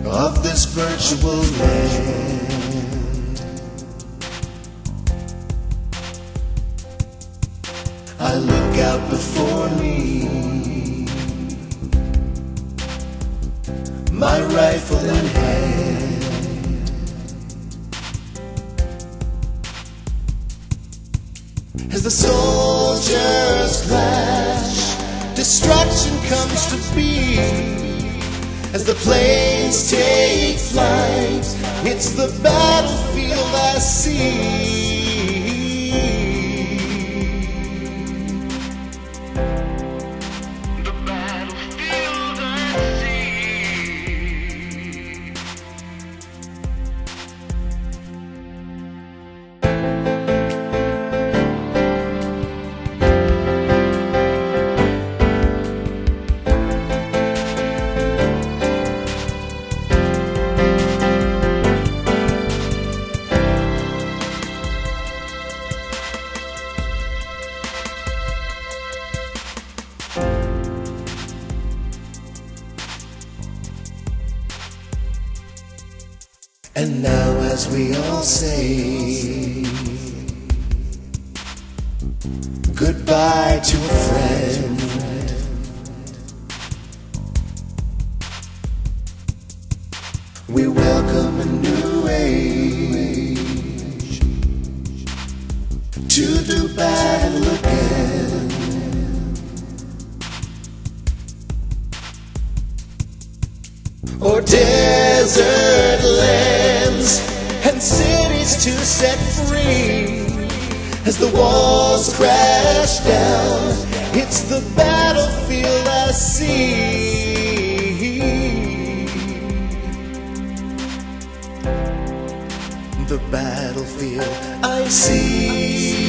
of this virtual land. I look out before me, my rifle in hand. As the soldiers clash, destruction comes to be. As the planes take flight, it's the battlefield I see. And now as we all say goodbye to a friend, we welcome a new age to do battle again. Or desert lands and cities to set free. As the walls crash down, it's the battlefield I see. The battlefield I see.